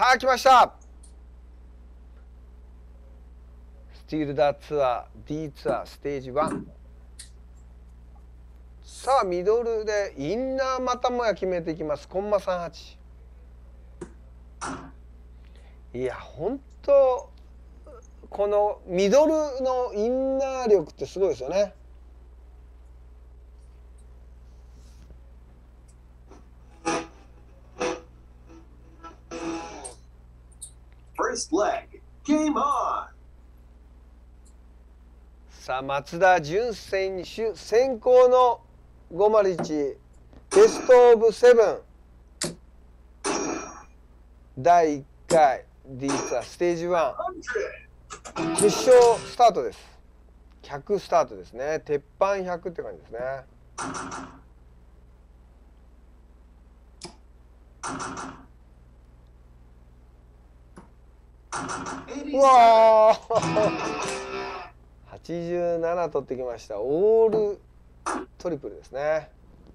さあ来ました。スティールダーツアー D ツアーステージ1。さあミドルでインナーまたもや決めていきます。コンマ38。いや本当このミドルのインナー力ってすごいですよね。 First leg, game on. さあ松田潤選手先行の501ベストオブセブン第1回 D ツアーステージ1決勝スタートです。100スタートですね。鉄板100って感じですね。うわ87取ってきました。オールトリプルですね。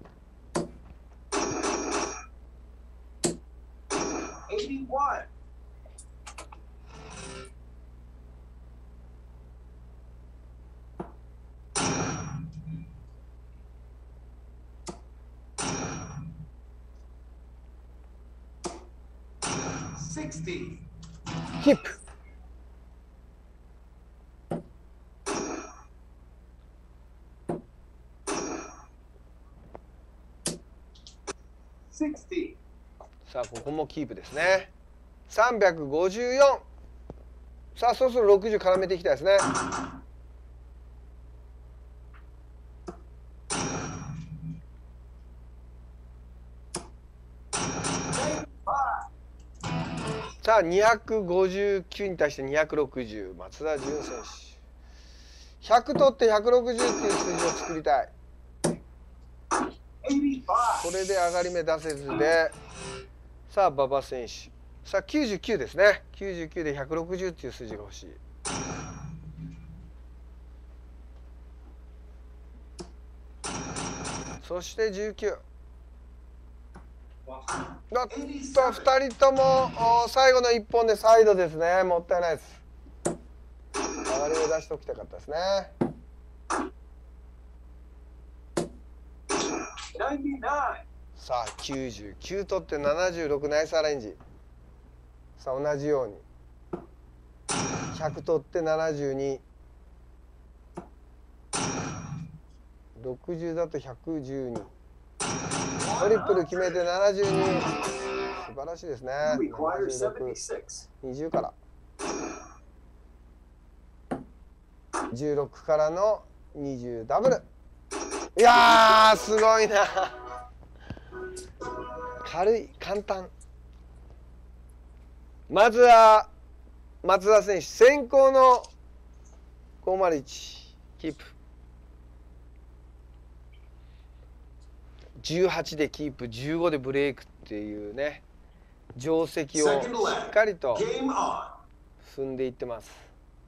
キープ。さあここもキープですね。354。さあそろそろ60絡めていきたいですね。さあ259に対して260。松田潤選手100取って160っていう数字を作りたい。これで上がり目出せずで、さあ馬場選手さあ99ですね。99で160っていう数字が欲しい。そして19。2人とも最後の1本でサイドですね。もったいないです。上がりを出しておきたかったですね。さあ99取って76ナイスアレンジ。さあ同じように100取って72。60だと112。トリプル決めて72。素晴らしいですね。76、20から16からの20ダブル。いやーすごいな。軽い簡単。まずは松田選手先行の501キープ。18でキープ15でブレイクっていうね定石をしっかりと踏んでいってます。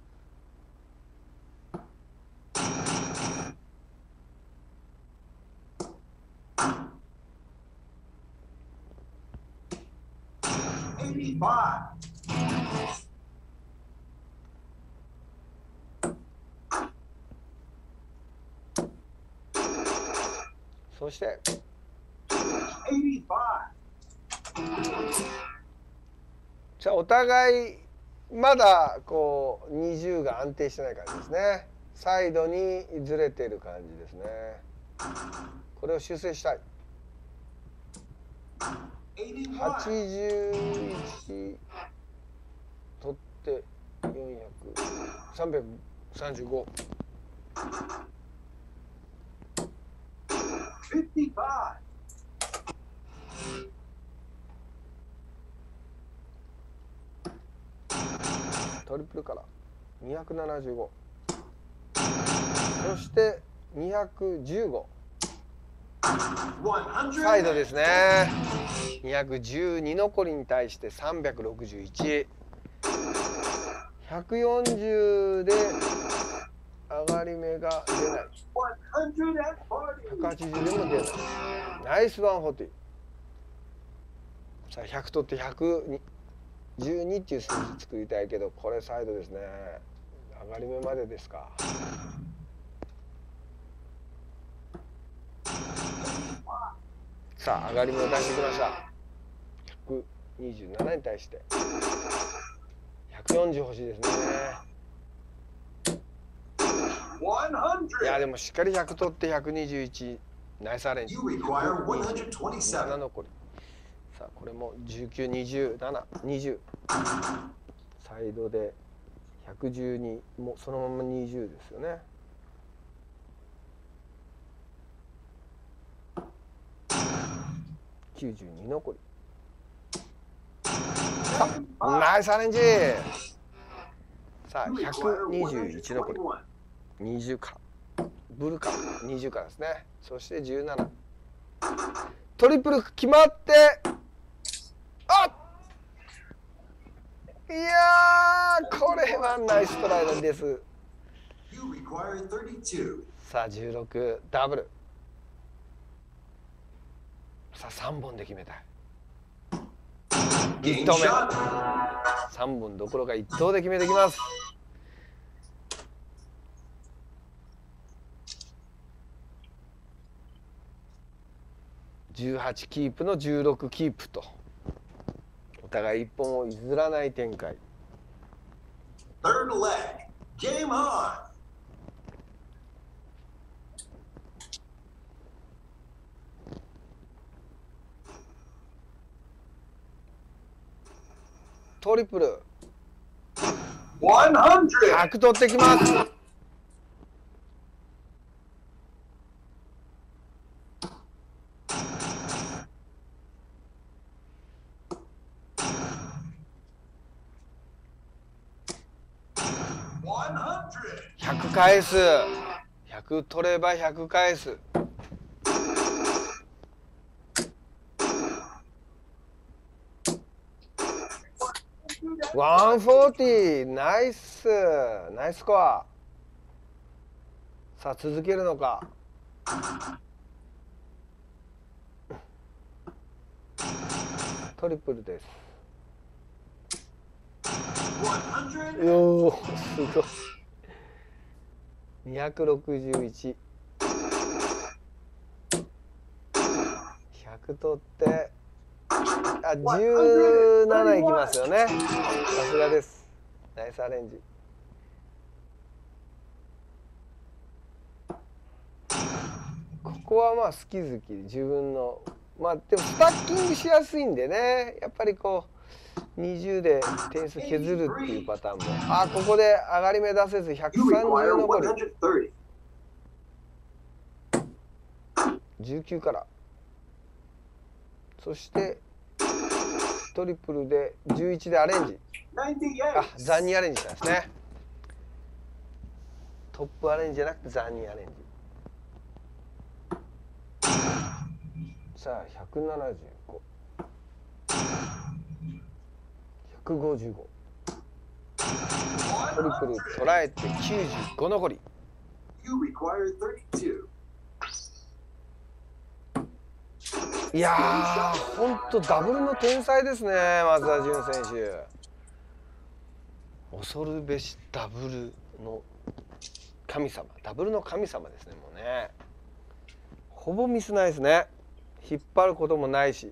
そしてじゃあお互いまだこう20が安定してない感じですね。サイドにずれてる感じですね。これを修正したい。81取って400、335。トリプルから275。そして215。サイドですね。212残りに対して361。140で上がり目が出ない。180でも出ない。ナイス140。さあ100取って100に 12っていう数字作りたいけど、これサイドですね。上がり目までですか。さあ上がり目を出してきました。127に対して140欲しいですね。いやでもしっかり100取って121、ナイスアレンジ。7残り。さあこれも19、27、20。サイドで112もそのまま20ですよね。92残り。ナイスアレンジ。さあ121残り。20からブルから20からですね。そして17。トリプル決まって、あっ、いやーこれはナイストライです。さあ16ダブル。さあ3本で決めたい。1投目3本どころか1投で決めてきます。18キープの16キープと、お互い1本を譲らない展開。 Third leg, game on. トリプル 100 100取ってきます。100返す。100取れば100返す。140、ナイスナイススコア。さあ続けるのか。トリプルです。おーすごい。261。100取ってあ17いきますよね。さすがです。ナイスアレンジ。ここはまあ好き好き自分のまあでもスタッキングしやすいんでね、やっぱりこう20で点数削るっていうパターンも。あここで上がり目出せず130残り。19から。そしてトリプルで11でアレンジ。あ残2アレンジなんですね。トップアレンジじゃなくて残2アレンジ。さあ175、155。トリプル捉えて95残り。いやーほんとダブルの天才ですね、松田潤選手。恐るべしダブルの神様、ダブルの神様ですね。もうねほぼミスないですね。引っ張ることもないし。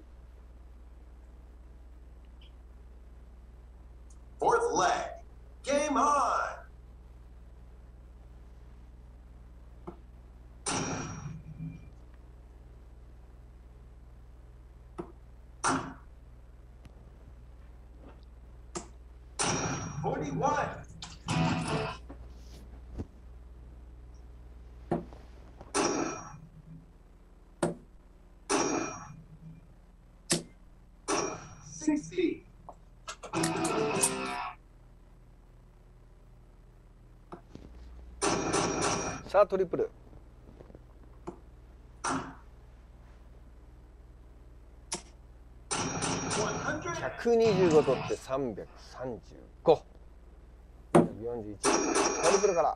Fourth leg, game on. 41. 60. さあトリプル。125取って335。41。トリプルから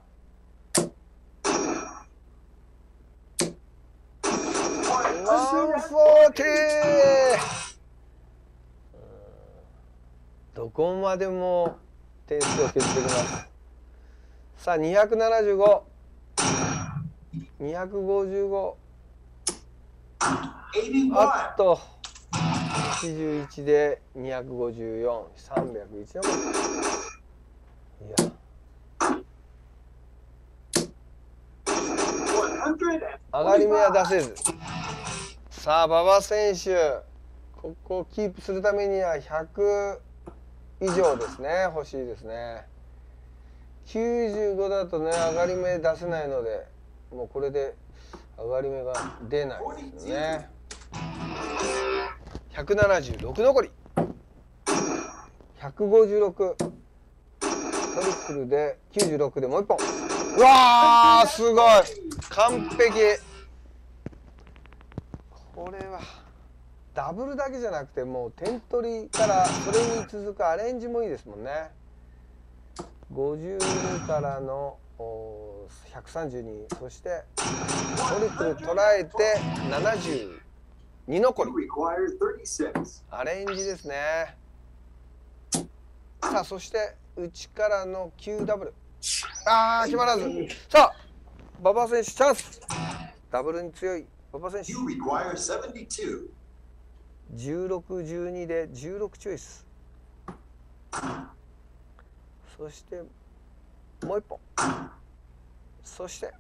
。140。どどこまでも点数を削ってきます。さあ275、255、あっと81で254、301の。いや。上がり目は出せず。さあ馬場選手、ここをキープするためには100以上ですね、欲しいですね。95だとね、上がり目出せないので、もうこれで上がり目が出ないですよね。176残り、156、トリプルで96でもう1本。うわー、すごい、完璧。これはダブルだけじゃなくて、もう点取りからそれに続くアレンジもいいですもんね。52からの132、そしてトリプル捉えて72残り、アレンジですね。さあそして内からの9ダブル、あー決まらず。さあ馬場選手チャンス、ダブルに強い馬場選手。16、12で16チョイス。そしてもう1本。そして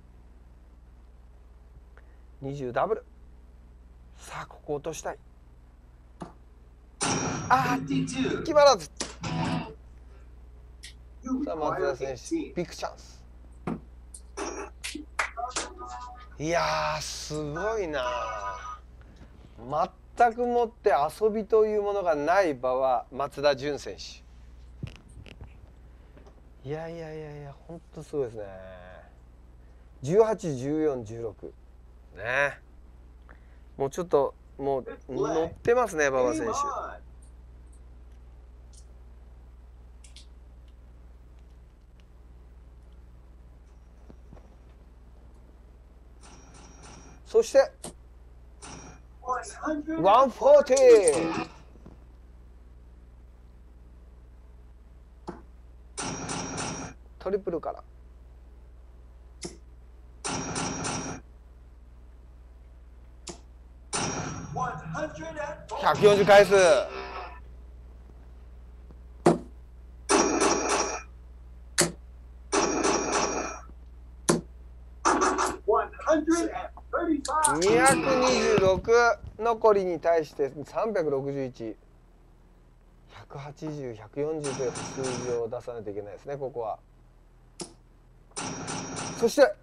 20ダブル。さあここ落としたい。あー決まらず。さあ松田選手ビッグチャンス。いやーすごいな。全くもって遊びというものがない場は松田潤選手。いやいやいやいや、本当すごいですね。18、14、16ね。もうちょっともう乗ってますね馬場選手。そして140。トリプルから140返す。226残りに対して361、180、140という数字を出さないといけないですね、ここは。そして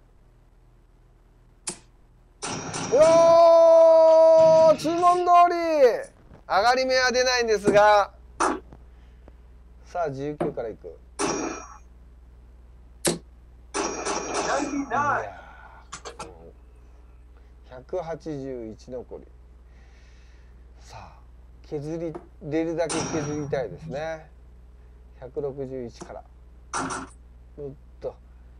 おー、注文通り上がり目は出ないんですが、さあ19からいく。181残り。さあ削り出るだけ削りたいですね。161からおっと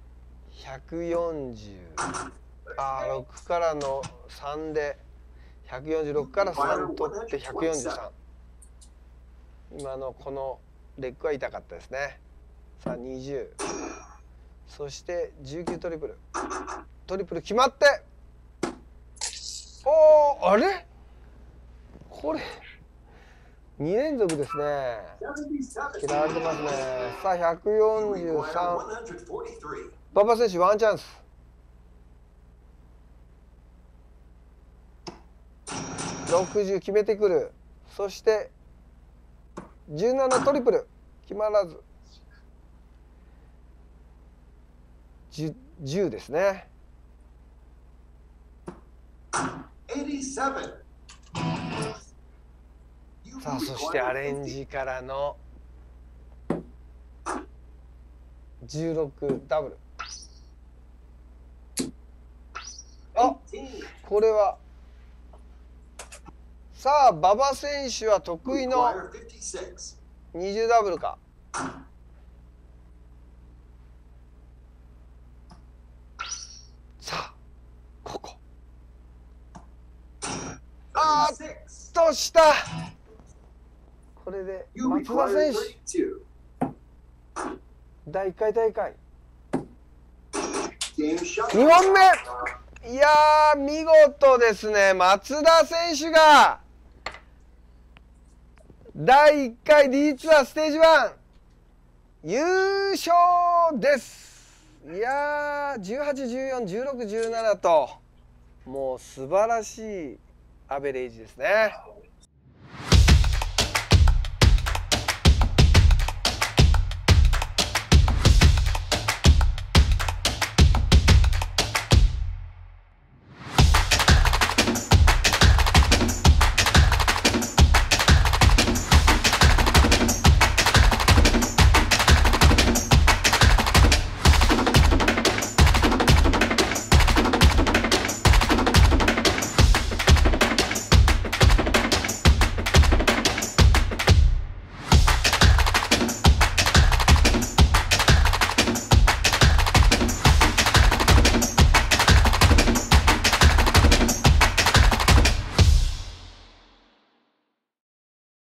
140、6からの3で146から3取って143。今のこのレッグは痛かったですね。さあ20、そして19トリプル、トリプル決まって、おー、あれこれ2連続ですね。嫌われてますね。さあ143、馬場選手ワンチャンス。60決めてくる。そして17トリプル決まらず。10ですね。さあそしてアレンジからの16ダブル。あ、これはさあ馬場選手は得意の20ダブルか。さあここ、あーっとした。ここれで You 松田 require 選手 32. 第1回大会 Game shot. 2本目。いやー見事ですね。松田選手が第1回 D ツアーステージ1優勝です。いやー18、14、16、17ともう素晴らしいアベレージですね。